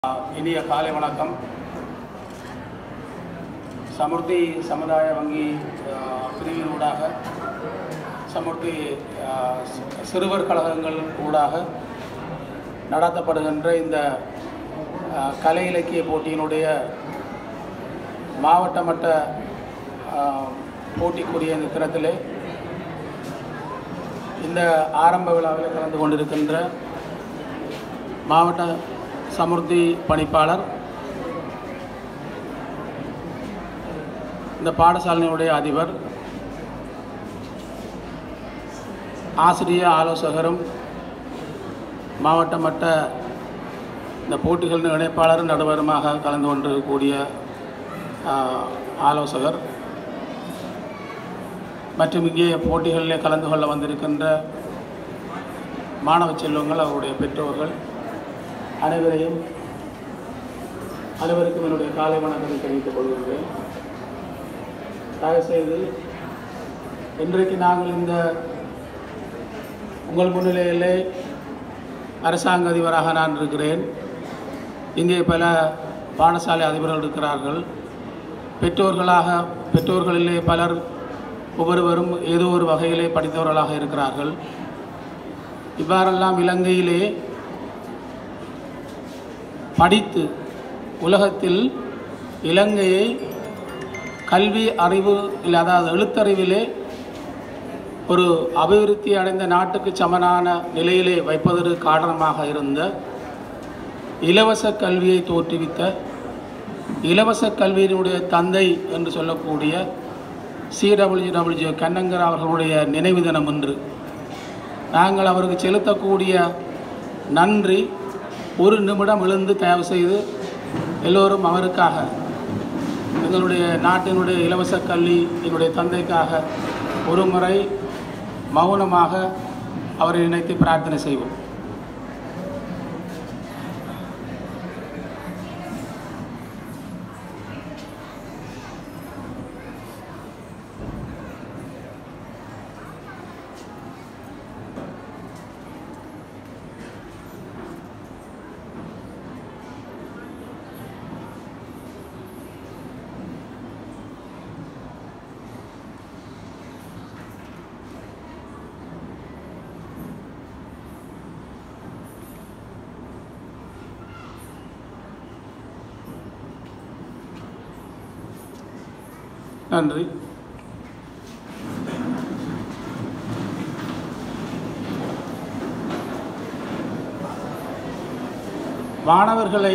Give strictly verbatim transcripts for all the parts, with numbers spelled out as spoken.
இனிய காலை வணக்கம். சமுர்த்தி சமுதாய வங்கி பிரிவினூடாக சமுர்த்தி சிறுவர் கழகங்கள் ஊடாக நடத்தப்படுகின்ற இந்த கலை இலக்கிய போட்டியினுடைய மாவட்ட மட்ட போட்டிக்குரிய இந்த தினத்திலே இந்த ஆரம்ப விழாவில் கலந்து கொண்டிருக்கின்ற மாவட்ட சமுர்த்தி பணிப்பாளர், இந்த பாடசாலையினுடைய அதிபர், ஆசிரிய ஆலோசகரும் மாவட்ட மட்ட இந்த போட்டிகளின் இணைப்பாளரும் நடுவருமாக கலந்து கொண்டிருக்கக்கூடிய ஆலோசகர் மற்றும் இங்கே போட்டிகளிலே கலந்து கொள்ள வந்திருக்கின்ற மாணவ செல்வங்கள், அவருடைய பெற்றோர்கள் அனைவரையும் அனைவருக்கும் என்னுடைய காலை வணக்கத்தை தெரிவித்துக் கொள்கின்றேன். தயவுசெய்து இன்றைக்கு நாங்கள் இந்த உங்கள் முன்னிலையிலே அரசாங்க அதிபராக நான் இருக்கிறேன். இங்கே பல பாடசாலை அதிபர்கள் இருக்கிறார்கள். பெற்றோர்களாக பெற்றோர்களிலே பலர் ஒவ்வொருவரும் ஏதோ ஒரு வகையிலே படித்தவர்களாக இருக்கிறார்கள். இவ்வாறெல்லாம் இலங்கையிலே படித்து உலகத்தில் இலங்கையை கல்வி அறிவு இல்லை, அதாவது எழுத்தறிவிலே ஒரு அபிவிருத்தி அடைந்த நாட்டுக்கு சமனான நிலையிலே வைப்பதற்கு காரணமாக இருந்த இலவச கல்வியை தோற்றுவித்த இலவச கல்வியினுடைய தந்தை என்று சொல்லக்கூடிய சி டபிள்யூ டபிள்யூ கண்ணங்கர் அவர்களுடைய நினைவு தினம் என்று நாங்கள் அவருக்கு செலுத்தக்கூடிய நன்றி ஒரு நிமிடம் எழுந்து தயவு செய்து எல்லோரும் அவருக்காக, எங்களுடைய நாட்டினுடைய இலவச கல்வி என்னுடைய தந்தைக்காக ஒரு முறை மௌனமாக அவரை நினைத்து பிரார்த்தனை செய்வோம். நன்றி. மாணவர்களை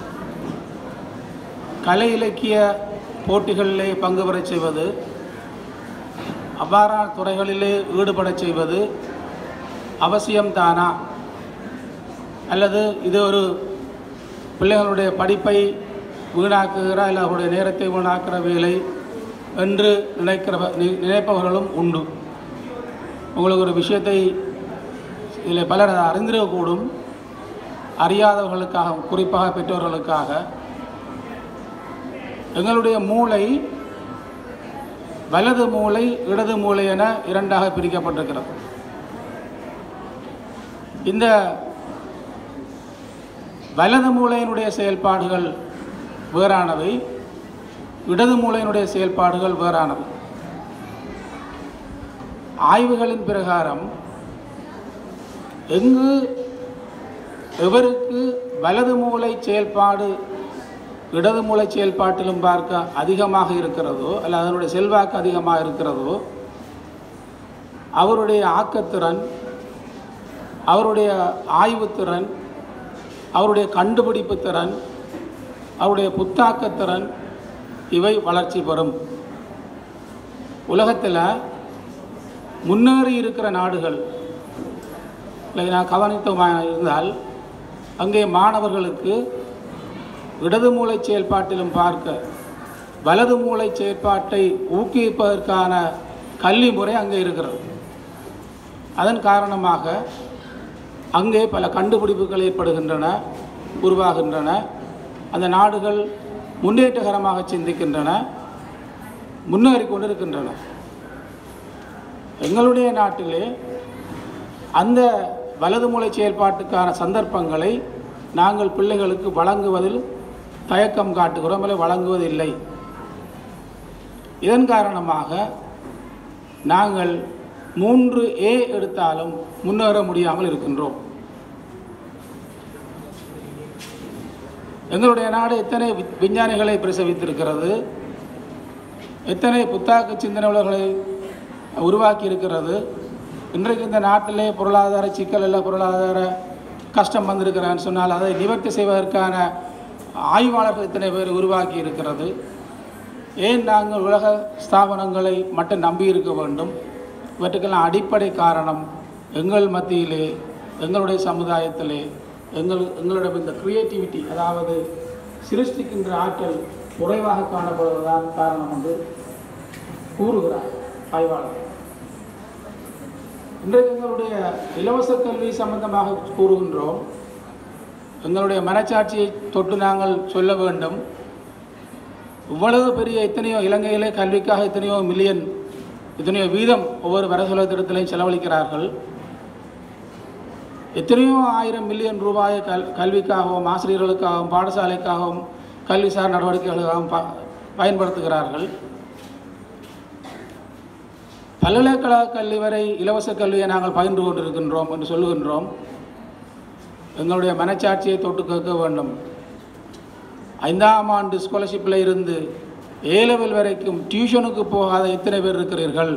கலை இலக்கிய போட்டிகளிலே பங்கு பெறச் செய்வது, அவ்வாறான துறைகளிலே ஈடுபடச் செய்வது அவசியம்தானா, அல்லது இது ஒரு பிள்ளைகளுடைய படிப்பை வீணாக்குகிற இல்லை அவருடைய நேரத்தை வீணாக்குகிற வேலை என்று நினைக்கிற நினைப்பவர்களும் உண்டு. உங்களுக்கு ஒரு விஷயத்தை இதில் பலர் அறிந்திருக்கக்கூடும். அறியாதவர்களுக்காக, குறிப்பாக பெற்றோர்களுக்காக, எங்களுடைய மூளை வலது மூளை இடது மூளை என இரண்டாக பிரிக்கப்பட்டிருக்கிறது. இந்த வலது மூளையினுடைய செயல்பாடுகள் வேறானவை, இடது மூளையினுடைய செயல்பாடுகள் வேறானவை. ஆய்வுகளின் பிரகாரம் எங்கு எவருக்கு வலது மூளை செயல்பாடு இடது மூளை செயல்பாட்டிலும் பார்க்க அதிகமாக இருக்கிறதோ, அல்ல அதனுடைய செல்வாக்கு அதிகமாக இருக்கிறதோ, அவருடைய ஆக்கத்திறன், அவருடைய ஆய்வுத்திறன், அவருடைய கண்டுபிடிப்பு திறன், அவருடைய புத்தாக்கத்திறன் இவை வளர்ச்சி பெறும். உலகத்தில் முன்னேறி இருக்கிற நாடுகள் நான் கவனித்தமாக இருந்தால் அங்கே மாணவர்களுக்கு இடது மூளை செயல்பாட்டிலும் பார்க்க வலது மூளை செயல்பாட்டை ஊக்குவிப்பதற்கான கல்வி முறை அங்கே இருக்கிறது. அதன் காரணமாக அங்கே பல கண்டுபிடிப்புகள் ஏற்படுகின்றன, உருவாகின்றன. அந்த நாடுகள் முன்னேற்றகரமாக சிந்திக்கின்றன, முன்னேறி கொண்டிருக்கின்றன. எங்களுடைய நாட்டிலே அந்த வலது மூளை செயல்பாட்டுக்கான சந்தர்ப்பங்களை நாங்கள் பிள்ளைகளுக்கு வழங்குவதில் தயக்கம் காட்டுகிறோம், அல்லது வழங்குவதில்லை. இதன் காரணமாக நாங்கள் மூன்று ஏ எடுத்தாலும் முன்னேற முடியாமல் இருக்கின்றோம். எங்களுடைய நாடு எத்தனை விஞ்ஞானிகளை பிரசவித்திருக்கிறது, எத்தனை புத்தாக்க சிந்தனையாளர்களை உருவாக்கி இருக்கிறது. இன்றைக்கு இந்த நாட்டிலே பொருளாதார சிக்கல் இல்லை, பொருளாதார கஷ்டம் வந்திருக்கிறான்னு சொன்னால் அதை நிவர்த்தி செய்வதற்கான ஆய்வாளர்கள் இத்தனை பேர் உருவாக்கி இருக்கிறது. ஏன் நாங்கள் உலக ஸ்தாபனங்களை மட்டும் நம்பி இருக்க வேண்டும்? இவற்றுக்கெல்லாம் அடிப்படை காரணம் எங்கள் மத்தியிலே, எங்களுடைய சமுதாயத்திலே எங்கள் எங்களிடம் இந்த கிரியேட்டிவிட்டி, அதாவது சிருஷ்டிக்கின்ற ஆற்றல் குறைவாக காணப்படுவதுதான் காரணம் என்று கூறுகிறார் ஆய்வாளர். இன்றைக்கு எங்களுடைய இலவச கல்வி சம்பந்தமாக கூறுகின்றோம். எங்களுடைய மனச்சாட்சியை தொட்டு நாங்கள் சொல்ல வேண்டும். இவ்வளவு பெரிய எத்தனையோ இலங்கையிலே கல்விக்காக எத்தனையோ மில்லியன், எத்தனையோ வீதம் ஒவ்வொரு வரசொல திட்டத்திலையும் செலவழிக்கிறார்கள். எத்தனையோ ஆயிரம் மில்லியன் ரூபாயை கல் கல்விக்காகவும் ஆசிரியர்களுக்காகவும் பாடசாலைக்காகவும் கல்விசார் நடவடிக்கைகளுக்காகவும் ப பயன்படுத்துகிறார்கள். பல்கலைக்கழக கல்வி வரை இலவச கல்வியை நாங்கள் பகிர்ந்து கொண்டிருக்கின்றோம் என்று சொல்லுகின்றோம். எங்களுடைய மனச்சாட்சியை தொட்டு கேட்க வேண்டும். ஐந்தாம் ஆண்டு ஸ்காலர்ஷிப்பில் இருந்து ஏ லெவல் வரைக்கும் டியூஷனுக்கு போகாத எத்தனை பேர் இருக்கிறீர்கள்?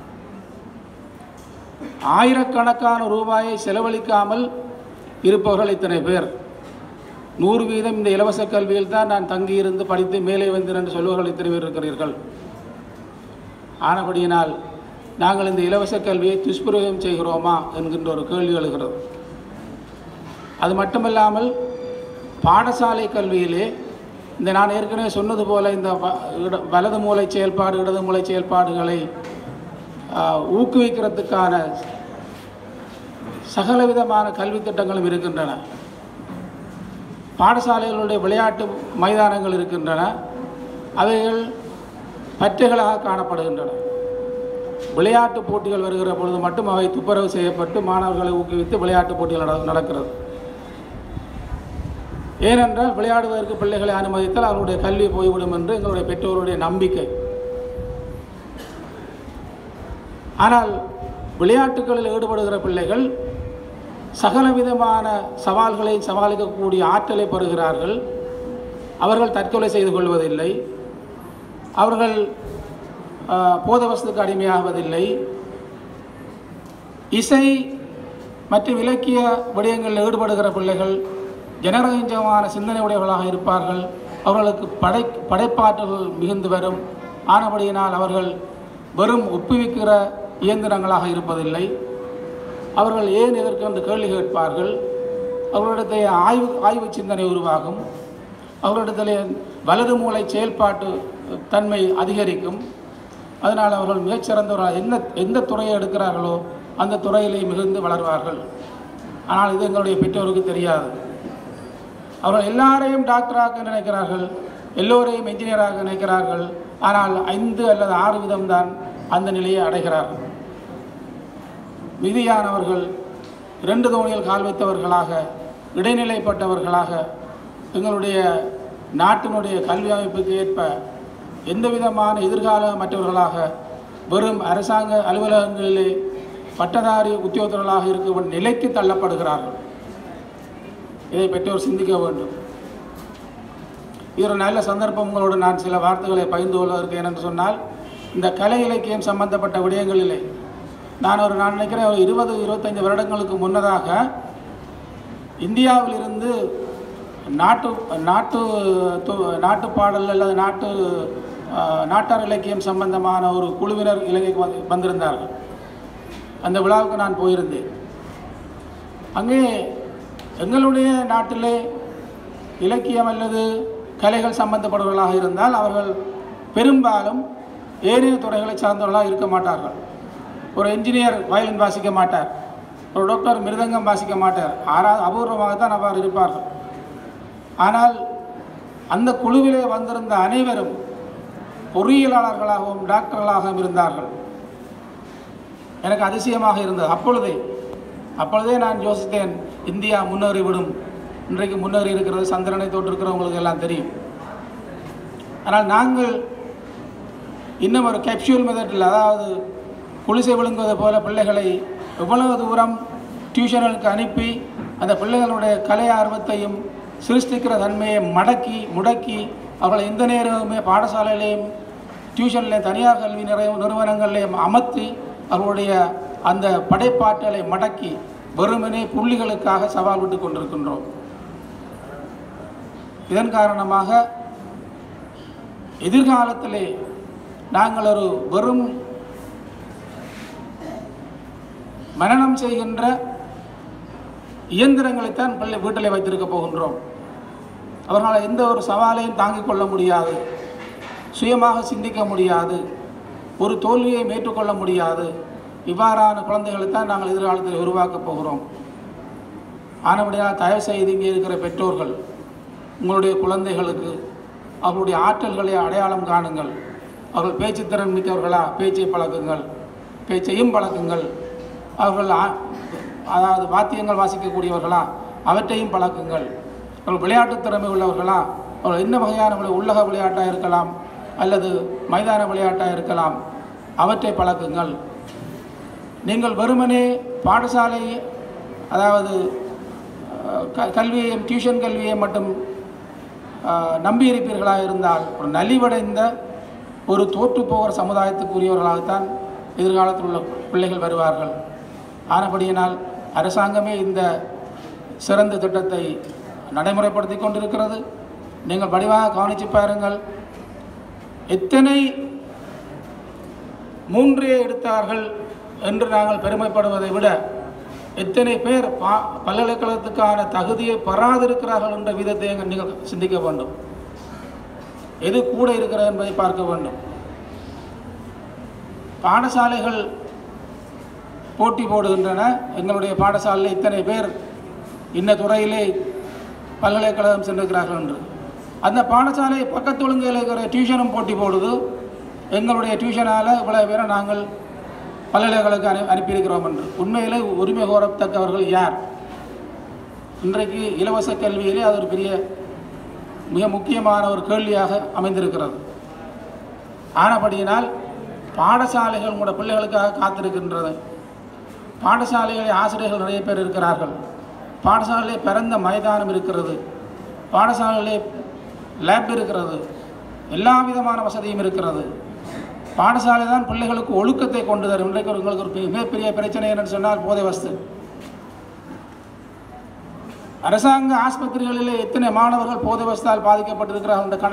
ஆயிரக்கணக்கான ரூபாயை செலவழிக்காமல் இருப்பவர்கள் இத்தனை பேர். நூறு வீதம் இந்த இலவச கல்வியில் தான் நான் தங்கியிருந்து படித்து மேலே வந்தேன் என்று சொல்பவர்கள் இத்தனை பேர் இருக்கிறீர்கள். ஆனபடியினால் நாங்கள் இந்த இலவச கல்வியை துஷ்பிரயோகம் செய்கிறோமா என்கின்ற ஒரு கேள்வி எழுகிறது. அது மட்டுமல்லாமல் பாடசாலை கல்வியிலே இந்த நான் ஏற்கனவே சொன்னது போல இந்த வலது மூளை செயல்பாடு இடது மூளை செயல்பாடுகளை ஊக்குவிக்கிறதுக்கான சகலவிதமான கல்வி திட்டங்களும் இருக்கின்றன. பாடசாலைகளுடைய விளையாட்டு மைதானங்கள் இருக்கின்றன. அவைகள் பற்றைகளாக காணப்படுகின்றன. விளையாட்டு போட்டிகள் வருகிற பொழுது மட்டும் அவை துப்புரவு செய்யப்பட்டு மாணவர்களை ஊக்குவித்து விளையாட்டு போட்டிகள் நடக்கிறது. ஏனென்றால் விளையாடுவதற்கு பிள்ளைகளை அனுமதித்தால் அவருடைய கல்வி போய்விடும் என்று எங்களுடைய பெற்றோருடைய நம்பிக்கை. ஆனால் விளையாட்டுகளில் ஈடுபடுகிற பிள்ளைகள் சகலவிதமான சவால்களை சமாளிக்கக்கூடிய ஆற்றலை பெறுகிறார்கள். அவர்கள் தற்கொலை செய்து கொள்வதில்லை, அவர்கள் போதவஸ்துக்கு அடிமையாவதில்லை. இசை மற்றும் இலக்கிய விடயங்களில் ஈடுபடுகிற பிள்ளைகள் ஜனரஞ்சமான சிந்தனை உடையவர்களாக இருப்பார்கள். அவர்களுக்கு படை படைப்பாற்றல்கள் மிகுந்து வரும். ஆனபடியினால் அவர்கள் வெறும் ஒப்புவிக்கிற இயந்திரங்களாக இருப்பதில்லை. அவர்கள் ஏன் எதற்கென்று கேள்வி கேட்பார்கள். அவர்களிடத்தில் ஆய்வு ஆய்வு சிந்தனை உருவாகும். அவர்களிடத்தில் வலது மூளை செயல்பாட்டு தன்மை அதிகரிக்கும். அதனால் அவர்கள் மிகச்சிறந்தவர்கள் என்ன எந்த துறையை எடுக்கிறார்களோ அந்த துறையிலே மிகுந்து வளர்வார்கள். ஆனால் இது எங்களுடைய பெற்றோருக்கு தெரியாது. அவர்கள் எல்லாரையும் டாக்டராக நினைக்கிறார்கள், எல்லோரையும் என்ஜினியராக நினைக்கிறார்கள். ஆனால் ஐந்து அல்லது ஆறு விதம்தான் அந்த நிலையை அடைகிறார்கள். மீதியானவர்கள் இரண்டு தோணியில் கால் வைத்தவர்களாக, இடைநிலைப்பட்டவர்களாக, எங்களுடைய நாட்டினுடைய கல்வி அமைப்புக்கு ஏற்ப எந்த விதமான எதிர்காலம் மற்றவர்களாக வெறும் அரசாங்க அலுவலகங்களிலே பட்டதாரி உத்தியோகத்தர்களாக இருக்கும் நிலைக்கு தள்ளப்படுகிறார்கள். இதை பெற்றோர் சிந்திக்க வேண்டும். இது ஒரு நல்ல சந்தர்ப்பம். உங்களோடு நான் சில வார்த்தைகளை பகிர்ந்து கொள்வதற்கு ஏனென்று சொன்னால், இந்த கலை இலக்கியம் சம்பந்தப்பட்ட விடயங்களிலே நான் ஒரு நான் நினைக்கிறேன் ஒரு இருபது இருபத்தைந்து வருடங்களுக்கு முன்னதாக இந்தியாவிலிருந்து நாட்டு நாட்டு நாட்டு பாடல் அல்லது நாட்டு நாட்டார் இலக்கியம் சம்பந்தமான ஒரு குழுவினர் இலங்கைக்கு வந்திருந்தார்கள். அந்த விழாவுக்கு நான் போயிருந்தேன். அங்கே எங்களுடைய நாட்டிலே இலக்கியம் அல்லது கலைகள் சம்பந்தப்படுவர்களாக இருந்தால் அவர்கள் பெரும்பாலும் ஏனைய துறைகளை சார்ந்தவர்களாக இருக்க மாட்டார்கள். ஒரு என்ஜினியர் வயலின் வாசிக்க மாட்டார், ஒரு டாக்டர் மிருதங்கம் வாசிக்க மாட்டார், ஆறாவது அபூர்வமாகத்தான் அவ்வாறு இருப்பார்கள். ஆனால் அந்த குழுவிலே வந்திருந்த அனைவரும் பொறியியலாளர்களாகவும் டாக்டர்களாகவும் இருந்தார்கள். எனக்கு அதிசயமாக இருந்தது. அப்பொழுதே அப்பொழுதே நான் யோசித்தேன், இந்தியா முன்னேறிவிடும், இன்றைக்கு முன்னேறி இருக்கிறது, சந்திரனை தொட்டிருக்கிறவங்களுக்கு எல்லாம் தெரியும். ஆனால் நாங்கள் இன்னும் ஒரு கேப்சூல் மெத்தடில், அதாவது குளிசை விழுங்குவது போல பிள்ளைகளை எவ்வளவு தூரம் டியூஷனுக்கு அனுப்பி அந்த பிள்ளைகளுடைய கலை ஆர்வத்தையும் சிருஷ்டிக்கிற தன்மையை மடக்கி முடக்கி அவர்களை எந்த நேரமுமே பாடசாலையிலையும் டியூஷன்லையும் தனியார் கல்வி நிறைய நிறுவனங்களையும் அமர்த்தி அவர்களுடைய அந்த படைப்பாற்றலை மடக்கி வெறுமனே புள்ளிகளுக்காக சவால் விட்டு கொண்டிருக்கின்றோம். இதன் காரணமாக எதிர்காலத்திலே நாங்கள் ஒரு வெறும் மனனம் செய்கின்ற இயந்திரங்களைத்தான் பிள்ளை வீட்டிலே வைத்திருக்க போகின்றோம். அவர்களால் எந்த ஒரு சவாலையும் தாங்கிக் கொள்ள முடியாது, சுயமாக சிந்திக்க முடியாது, ஒரு தோல்வியை ஏற்றுக்கொள்ள முடியாது. இவ்வாறான குழந்தைகளைத்தான் நாங்கள் எதிர்காலத்தில் உருவாக்கப் போகிறோம். ஆனபடியால் தயவு செய்து இங்கே இருக்கிற பெற்றோர்கள் உங்களுடைய குழந்தைகளுக்கு அவர்களுடைய ஆற்றல்களை அடையாளம் காணுங்கள். அவர்கள் பேச்சுத்திறன் மிக்கவர்களா, பேச்சை பழக்குங்கள், பேச்சையும் பழக்குங்கள். அவர்கள் அதாவது வாத்தியங்கள் வாசிக்கக்கூடியவர்களா, அவற்றையும் பழக்குங்கள். அவர்கள் விளையாட்டு திறமை உள்ளவர்களா, அவர்கள் என்ன வகையான உள்ளக விளையாட்டாக இருக்கலாம் அல்லது மைதான விளையாட்டாக இருக்கலாம், அவற்றை பழக்குங்கள். நீங்கள் வெறுமனே பாடசாலை அதாவது க கல்வியையும் டியூஷன் கல்வியை மட்டும் நம்பியிருப்பீர்களாக இருந்தால் ஒரு நலிவடைந்த ஒரு தோற்று போகிற சமுதாயத்துக்குரியவர்களாகத்தான் எதிர்காலத்தில் உள்ள பிள்ளைகள் வருவார்கள். ஆனபடியினால் அரசாங்கமே இந்த சிறந்த திட்டத்தை நடைமுறைப்படுத்தி கொண்டிருக்கிறது. நீங்கள் வடிவாக கவனித்து பாருங்கள். எத்தனை மூன்றே எடுத்தார்கள் என்று நாங்கள் பெருமைப்படுவதை விட எத்தனை பேர் பா பல்கலைக்கழகத்துக்கான தகுதியை பெறாதிருக்கிறார்கள் என்ற விதத்தை நீங்கள் சிந்திக்க வேண்டும். எது கூட இருக்கிறது என்பதை பார்க்க வேண்டும். பாடசாலைகள் போட்டி போடுகின்றன. எங்களுடைய பாடசாலையில் இத்தனை பேர் இன்ன துறையிலே பல்கலைக்கழகம் சென்றிருக்கிறார்கள் என்று. அந்த பாடசாலை பக்கத்து ஒழுங்கையில் இருக்கிற டியூஷனும் போட்டி போடுது. எங்களுடைய டியூஷனால் இவ்வளவு பேரை நாங்கள் பல்கலைக்கழகம் அனு அனுப்பியிருக்கிறோம் என்று. உண்மையிலே உரிமை கோரத்தக்கவர்கள் யார்? இன்றைக்கு இலவச கல்வியிலே அது ஒரு பெரிய மிக முக்கியமான ஒரு கேள்வியாக அமைந்திருக்கிறது. ஆனபடியினால் பாடசாலைகள் உங்களோட பிள்ளைகளுக்காக காத்திருக்கின்றது. பாடசாலைகளில் ஆசிரியர்கள் நிறைய பேர் இருக்கிறார்கள். பாடசாலையிலே பிறந்த மைதானம் இருக்கிறது. பாடசாலையிலே லேப் இருக்கிறது. எல்லா விதமான வசதியும் இருக்கிறது. பாடசாலை தான் பிள்ளைகளுக்கு ஒழுக்கத்தை கொண்டு தரும். இன்றைக்கு உங்களுக்கு ஒரு மிகப்பெரிய பிரச்சனை என்னன்னு சொன்னால் போதை வஸ்து. அரசாங்க ஆஸ்பத்திரிகளிலே எத்தனை மாணவர்கள் போதை வஸ்தால் பாதிக்கப்பட்டிருக்கிறார்கள் என்ற